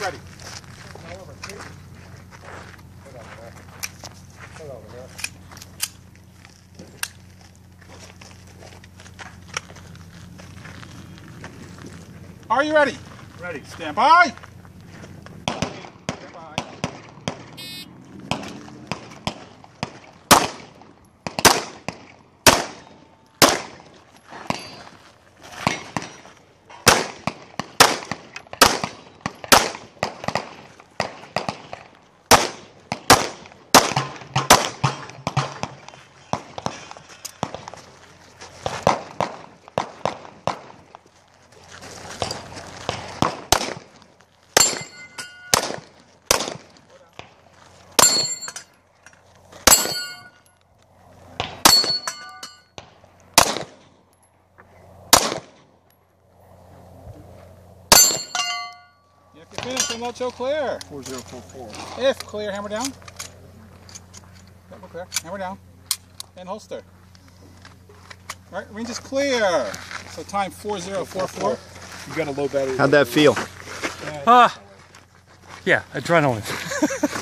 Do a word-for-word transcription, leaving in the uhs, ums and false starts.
ready. Are you ready? Ready. Stand by. Stand by. You have to finish and not show clear. four zero four four. If clear, hammer down. Double clear, hammer down. And holster. Right, range is clear. So time four zero four four. You got a low battery. How'd that feel? Ah, uh, yeah, adrenaline.